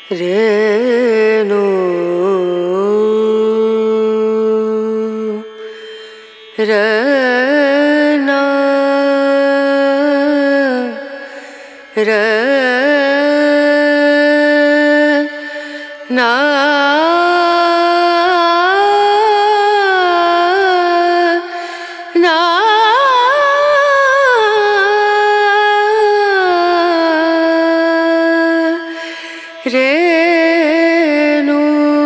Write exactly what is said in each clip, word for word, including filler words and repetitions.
রেণু রনা রনা না Renu.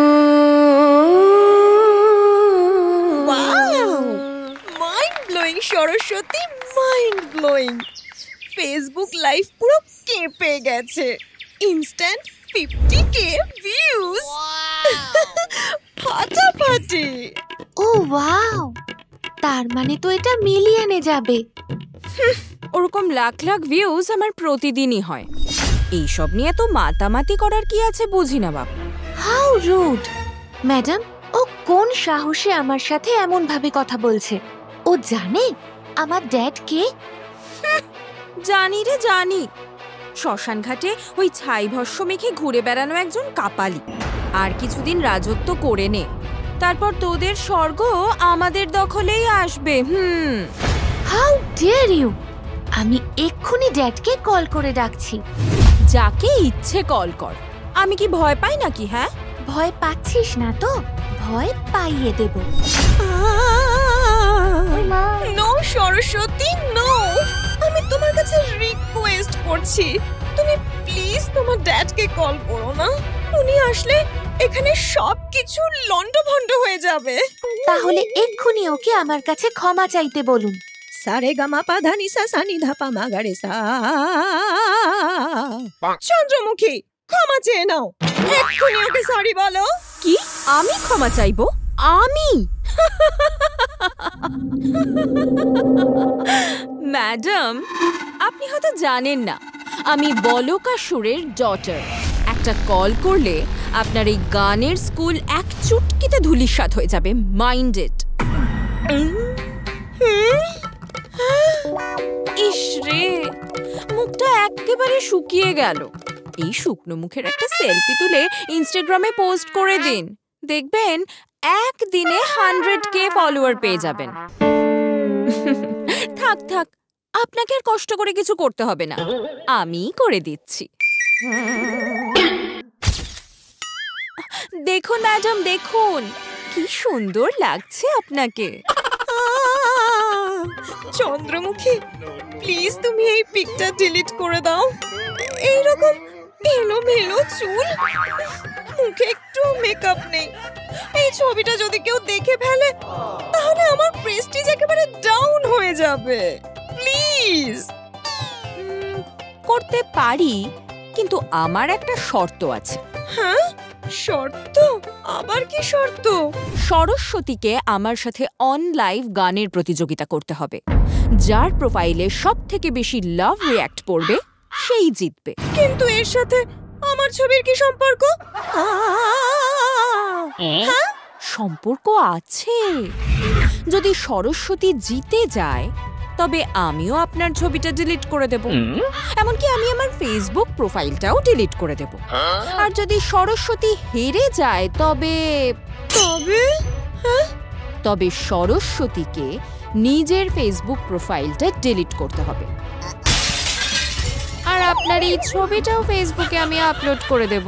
Mind blowing Saraswati, mind blowing. Facebook live পুরো কেঁপে গেছে। ইনস্ট্যান্ট ফিফটি কে ভিউজ, ফাটাফাটি। ও ওয়াও, তার মানে তো এটা মিলিয়নে যাবে। ওরকম লাখ লাখ ভিউজ আমার প্রতিদিনই হয়। এইসব নিয়ে তো মাতামাতি করার কি আছে বুঝি না বাপ। How rude. ম্যাডাম, ও কোন সাহসে আমার সাথে এমন ভাবে কথা বলছে? ও জানে আমার ড্যাড কে? জানি রে জানি, শ্মশান ঘাটে ওই ছাই ভস্য মেখে ঘুরে বেড়ানো একজন কাপালি। আর কিছুদিন রাজত্ব করে নে, তারপর তোদের স্বর্গ আমাদের দখলেই আসবে। হুম। How dear you! আমি এক্ষুনি ড্যাডকে কল করে ডাকছি। যাকে ইচ্ছে কল কর, আমি কি ভয় পাই নাকি? হ্যাঁ, ভয় পাচ্ছিস না তো? ভয় পাইয়ে দেব। No Saraswati, no. আমি তোমার কাছে রিকোয়েস্ট করছি, তুমি প্লিজ তোমার ড্যাডকে কল করো না। উনি আসলে এখানে সবকিছু লন্ডভন্ড হয়ে যাবে। তাহলে এক্ষুনি ওকে আমার কাছে ক্ষমা চাইতে বলুন। সারে গামা পা ধা নি সা সা নি ধা পা মা গা রে সা। চন্দ্রমুখী, ক্ষমা চেয়ে নাও। এক্ষুনি ওকে সরি বলো। কি? আমি ক্ষমা চাইবো? আমি? ম্যাডাম, আপনি হয়তো জানেন না আমি বলকাসুরের ডটার। একটা কল করলে আপনার এই গানের স্কুল এক চুটকিতে ধূলিসাৎ হয়ে যাবে। মাইন্ডেড। ইস রে, মুখটা একেবারে শুকিয়ে গেল। এই শুকনো মুখের একটা সেলফি তুলে ইনস্টাগ্রামে পোস্ট করে দিন, দেখবেন একদিনে হান্ড্রেড কে ফলোয়ার পেয়ে যাবেন। থাক থাক, আপনাকে আর কষ্ট করে কিছু করতে হবে না, আমি করে দিচ্ছি। দেখুন ম্যাডাম, দেখুন কি সুন্দর লাগছে আপনাকে। চন্দ্রমুখী, প্লিজ তুমি এই পিকটা ডিলিট করে দাও। এইরকম এলোমেলো চুল, মুখে একটু মেকআপ নেই। এই ছবিটা যদি কেউ দেখে ফেলে তাহলে আমার প্রেস্টিজ একেবারে ডাউন হয়ে যাবে। প্লিজ। করতে পারি, কিন্তু আমার একটা শর্ত আছে। হ্যাঁ, শর্ত? আবার কি শর্ত? সরস্বতীকে আমার সাথে অন লাইভ গানের প্রতিযোগিতা করতে হবে। যার প্রোফাইলে সব থেকে বেশি লাভ রিঅ্যাক্ট পড়বে সেই জিতবে। কিন্তু এর সাথে আমার ছবির কি সম্পর্ক? হ্যাঁ, সম্পর্ক আছে। যদি সরস্বতী জিতে যায় তবে আমিও আপনার ছবিটা ডিলিট করে দেব, এমনকি আমি আমার ফেসবুক প্রোফাইলটাও ডিলিট করে দেব। আর যদি সরস্বতী হেরে যায় তবে তবে হ্যাঁ, তবে সরস্বতীকে নিজের ফেসবুক প্রোফাইলটা ডিলিট করতে হবে। আর আপনার এই ছবিটাও ফেসবুকে আমি আপলোড করে দেব।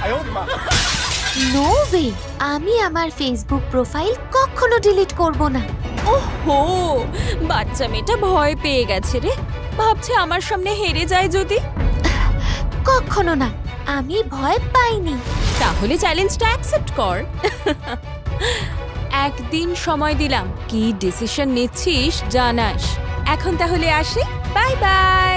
নো ওয়ে, আমি আমার ফেসবুক প্রোফাইল কখনো ডিলিট করব না। ওহো, বাচ্চা মেয়েটা ভয় পেয়ে গেছে রে, ভাবছে আমার সামনে হেরে যায় যদি। কখনো না, আমি ভয় পাইনি। তাহলে চ্যালেঞ্জটা অ্যাকসেপ্ট কর। একদিন সময় দিলাম, কি ডিসিশন নিচ্ছিস জানাস। এখন তাহলে আসি, বাই বাই।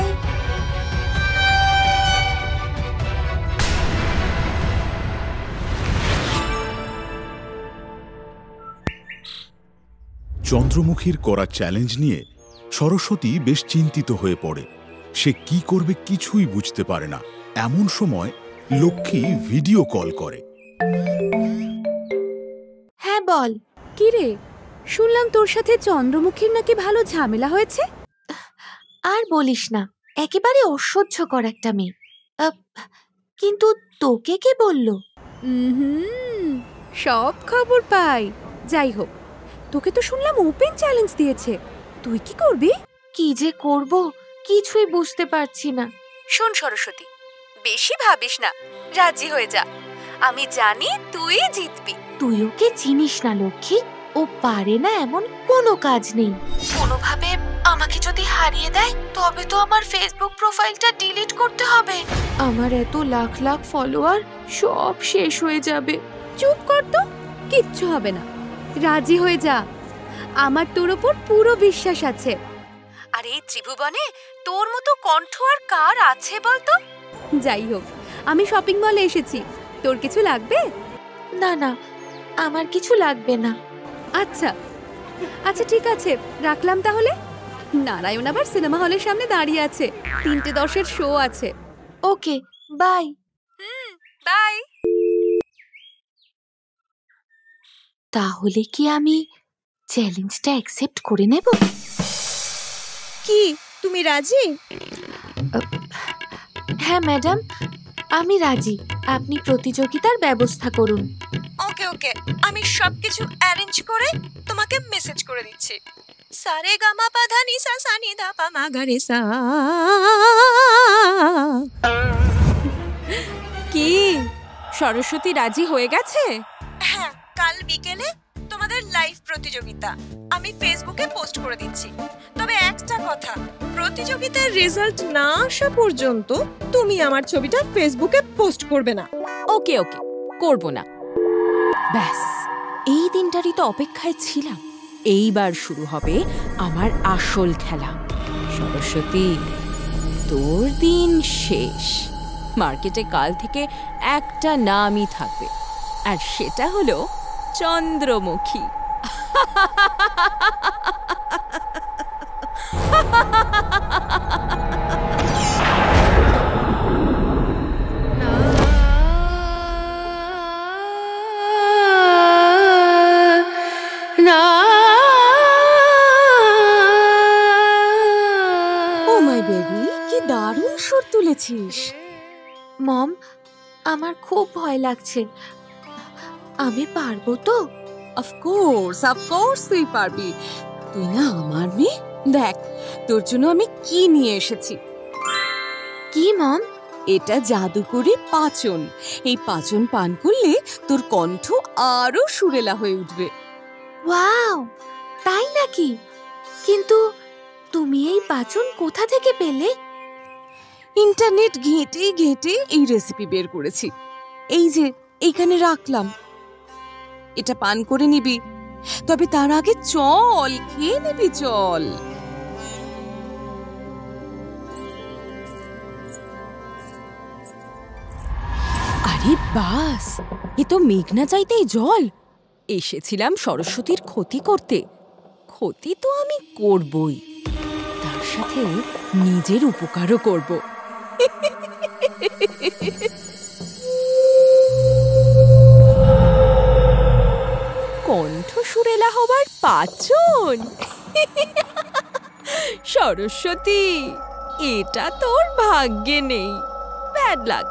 চন্দ্রমুখীর করা চ্যালেঞ্জ নিয়ে সরস্বতী বেশ চিন্তিত হয়ে পড়ে। সে কি করবে কিছুই বুঝতে পারে না। এমন সময় লক্ষ্মী ভিডিও কল করে। হ্যাঁ বল। কি রে, শুনলাম তোর সাথে চন্দ্রমুখীর নাকি ভালো ঝামেলা হয়েছে। আর বলিস না, একেবারে অসহ্যকর একটা মেয়ে। কিন্তু তোকে কে বলল? হুম, সব খবর পাই। যাই হোক, তোকে তো শুনলাম ওপেন চ্যালেঞ্জ দিয়েছে। তুই কি করবি? কি যে করব কিছুই বুঝতে পারছি না। শোন সরস্বতী, বেশি ভাবিস না, রাজি হয়ে যা। আমি জানি তুই জিতবি। তুই ওকে চিনিস না লক্ষ্মী, ও পারে না এমন কোনো কাজ নেই। কোনোভাবে আমাকে যদি হারিয়ে দেয় তবে তো আমার ফেসবুক প্রোফাইলটা ডিলিট করতে হবে। আমার এত লাখ লাখ ফলোয়ার সব শেষ হয়ে যাবে। চুপ কর তো, কিচ্ছু হবে না। রাজি হয়ে যা, আমার তোর ওপর পুরো বিশ্বাস আছে। আর এই ত্রিভুবনে তোর মতো কণ্ঠ আর কার আছে বলতো? যাই হোক, আমি শপিং মলে এসেছি, তোর কিছু লাগবে? না না, আমার কিছু লাগবে না। আচ্ছা আচ্ছা ঠিক আছে, রাখলাম তাহলে। নারায়ণ আবার সিনেমা হলের সামনে দাঁড়িয়ে আছে, তিনটে দশের শো আছে। Okay, bye. হুম, বাই। তাহলে কি আমি চ্যালেঞ্জটা অ্যাকসেপ্ট করে নেব? কি তুমি রাজি? হ্যাঁ ম্যাডাম, আমি রাজি। আপনি প্রতিযোগিতার ব্যবস্থা করুন। ওকে ওকে, আমি সবকিছু অ্যারেঞ্জ করে তোমাকে মেসেজ করে দিচ্ছি। সারে গামা পা ধা নি সা সা নি ধা পা মা গা রে সা। কি সরস্বতী রাজি হয়ে গেছে? হ্যাঁ, কাল বিকেলে তোমাদের লাইভ প্রতিযোগিতা আমি ফেসবুকে পোস্ট করে দিচ্ছি। তবে একটা কথা, প্রতিযোগিতার রেজাল্ট না আসা পর্যন্ত তুমি আমার ছবিটা ফেসবুকে পোস্ট করবে না। ওকে ওকে, করব না। ব্যাস, এই দিনটারই তো অপেক্ষায় ছিলাম। এইবার শুরু হবে আমার আসল খেলা। সরস্বতী, তোর দিন শেষ। মার্কেটে কাল থেকে একটা নামই থাকবে, আর সেটা হলো চন্দ্রমুখী। না। ও মাই বেবি, কি দারুণ সুর তুলেছিস। মম, আমার খুব ভয় লাগছে। আমি পারবো তো? অফকোর্স অফকোর্স তুই পারবি। তুই না আমার মেয়ে। দেখ, তোর জন্য আমি কি নিয়ে এসেছি। কি মম? এটা জাদুকরি পাচন। এই পাচন পান করলে তোর কণ্ঠ আরো সুরেলা হয়ে উঠবে। ওয়াও, তাই নাকি? কিন্তু তুমি এই পাচন কোথা থেকে পেলে? ইন্টারনেট ঘেঁটে ঘেঁটে এই রেসিপি বের করেছি। এই যে এইখানে রাখলাম, এটা পান করে নিবি। তবে তার আগে চল খেয়ে নিবি, চল। আরে বাস, এ তো মেঘনা চাইতেই জল। এসেছিলাম সরস্বতীর ক্ষতি করতে। ক্ষতি তো আমি করবই, তার সাথে নিজের উপকারও করব। কণ্ঠ সুরেলা হবার পাচন। সরস্বতী, এটা তোর ভাগ্যে নেই। Bad luck.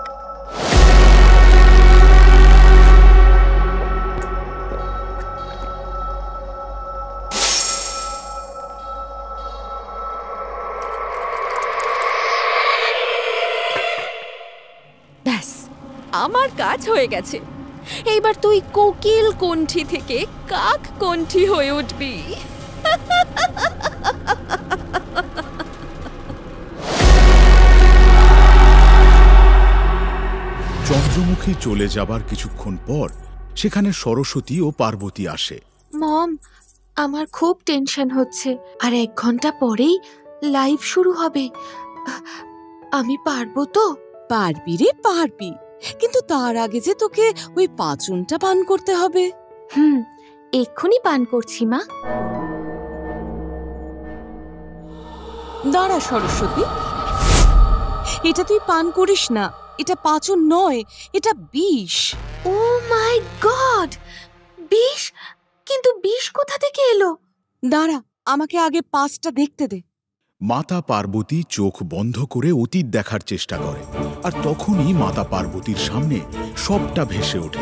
ব্যাস, আমার কাজ হয়ে গেছে। এইবার তুই কোকিল কণ্ঠী থেকে কাক কণ্ঠী হয়ে উঠবি। চন্দ্রমুখী চলে যাবার কিছুক্ষণ পর সেখানে সরস্বতী ও পার্বতী আসে। মম, আমার খুব টেনশন হচ্ছে। আর এক ঘন্টা পরেই লাইভ শুরু হবে। আমি পারবো তো? পারবি রে, পারবি। কিন্তু তার আগে যে তোকে ওই পাচনটা পান করতে হবে। হুম, এক্ষুনি পান করছি মা। দাঁড়া সরস্বতী, এটা তুই পান করিস না। এটা পাচন নয়, এটা বিষ। ও মাই গড, বিষ? কিন্তু বিষ কোথা থেকে এলো? দাঁড়া, আমাকে আগে পাঁচটা দেখতে দে। মাতা পার্বতী চোখ বন্ধ করে অতীত দেখার চেষ্টা করে, আর তখনই মাতা পার্বতীর সামনে সবটা ভেসে ওঠে।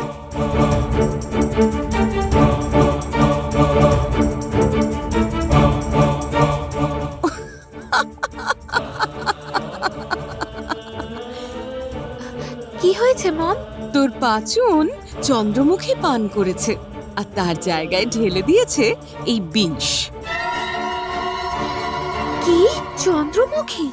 কি হয়েছে মম? তোর পাচন চন্দ্রমুখী পান করেছে আর তার জায়গায় ঢেলে দিয়েছে এই বিষ। কি চন্দ্রমুখী?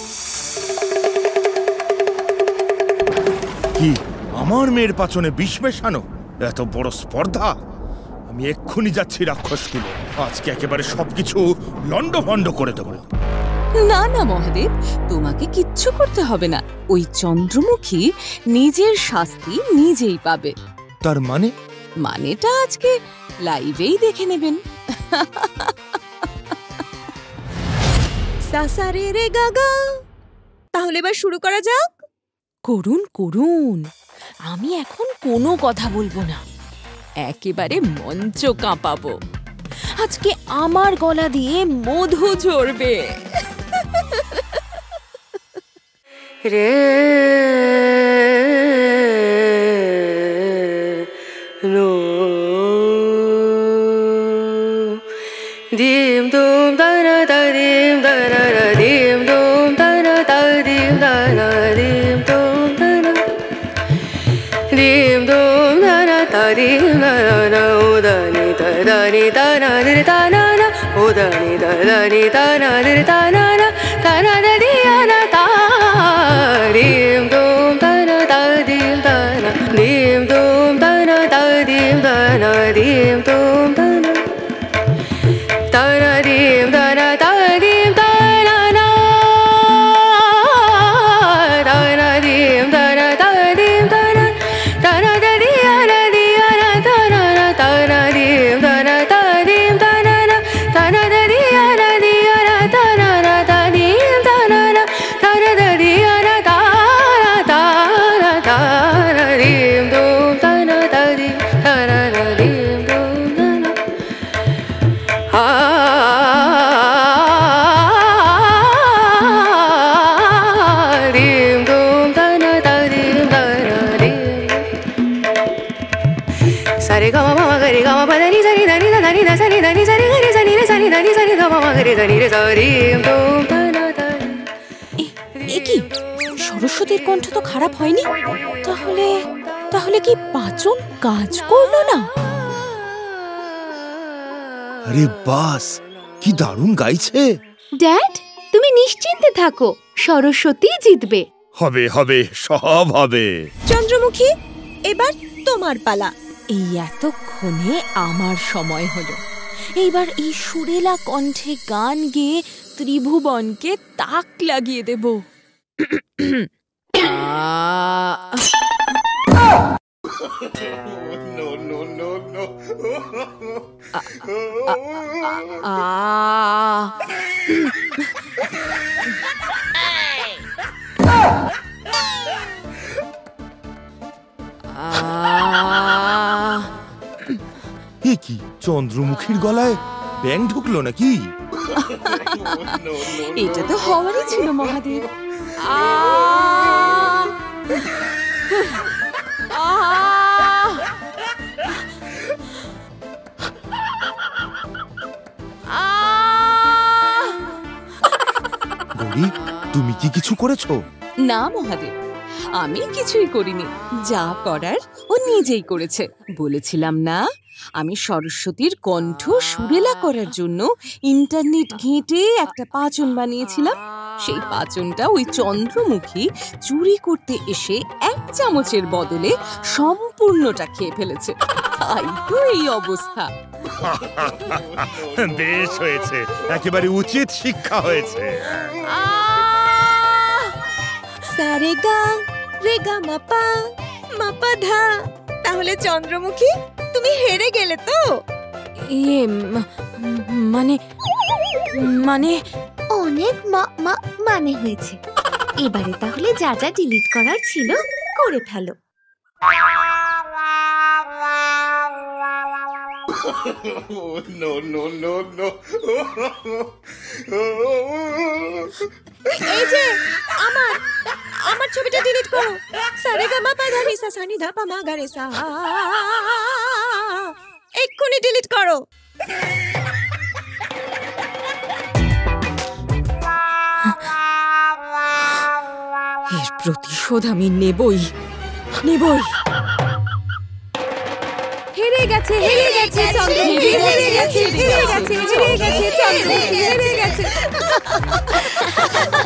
কি আমার মেয়ের পাচনে বিষ মেশানো? এত বড় স্পর্ধা! আমি এক্ষুনি যাচ্ছি রাক্ষসকুলে, আজকে একেবারে সবকিছু লন্ডভন্ড করে দেবো। না না মহাদেব, তোমাকে কিচ্ছু করতে হবে না। ওই চন্দ্রমুখী নিজের শাস্তি নিজেই পাবে। তার মানে? মানেটা আজকে লাইভেই দেখে নেবেন। সাসারে রে গাগা, তাহলে এবার শুরু করা যাক। করুন করুন, আমি এখন কোনো কথা বলবো না, একেবারে মঞ্চ কাঁপাবো। আজকে আমার গলা দিয়ে মধু ঝরবে। রে নো দিম দুম দানা দা দিম দানা রা দিম দুম দানা দা দিম দানা দিম দুম দানা দিম দুম দানা দা দিম দানা না উদানি দা দানি দানা দির দানা না উদানি দা দানি দানা দির দানা না দানা দা দিয়ানা তা dim dum dana da dim dana dim dum dana da dim dana dim dum dana dana dim dana da dim dana na dana dim dana da dim dana dana da diana diana dana na dana dim dana da dim dana na dana da diana diana dana na da dim dana na dana da diana Sare gama mama gari gama pa dani sani dani da dani da sani dani sani gari sani re sani dani sani da mama gari sani re sari dum dana dani. এ কি, সরস্বতীর কণ্ঠ তো খারাপ হয়নি, তাহলে তাহলে কি পাচন কাজ করলো না? আরে বাস, কি দারুণ গাইছে! ড্যাড, তুমি নিশ্চিন্তে থাকো, সরস্বতী জিতবে। হবে হবে, সব হবে। চন্দ্রমুখী, এবার তোমার পালা। এই এতক্ষণে আমার সময় হলো, এইবার এই সুরেলা কণ্ঠে গান গেয়ে ত্রিভুবনকে তাক লাগিয়ে দেব। এ কি, চন্দ্রমুখীর গলায় ব্যাং ঢুকলো নাকি? এটা তো হওয়ারই ছিল মহাদেব। গৌরী, তুমি কি কিছু করেছো? না মহাদেব, আমি কিছুই করিনি, যা করার ও নিজেই করেছে। বলেছিলাম না, আমি সরস্বতীর কণ্ঠ সুরেলা করার জন্য ইন্টারনেট ঘেঁটে একটা পাচন বানিয়েছিলাম। সেই পাচনটা ওই চন্দ্রমুখী চুরি করতে এসে এক চামচের বদলে সম্পূর্ণটা খেয়ে ফেলেছে, তাই তো এই অবস্থা। বেশ হয়েছে, একেবারে উচিত শিক্ষা হয়েছে। সারে গা রে গা মাপা মাপা ধা, তাহলে চন্দ্রমুখী তুমি হেরে গেলে তো? ইয়ে মানে মানে অনেক মানে হয়েছে। এবারে তাহলে যা যা ডিলিট করার ছিল করে ফেলো। নো নো নো নো এই যে আমার আমার ছবিটা ডিলিট করো। সারে গা মা পা ধা নি সা সা নি ধা পা মা গা রে সা, এক্ষুনি ডিলিট করো। এর প্রতিশোধ আমি নেবই নেবই। হেরে গেছে হেরে গেছে চন্দ্রমুখী, হেরে গেছে হেরে গেছে হেরে গেছে চন্দ্রমুখী, হেরে গেছে।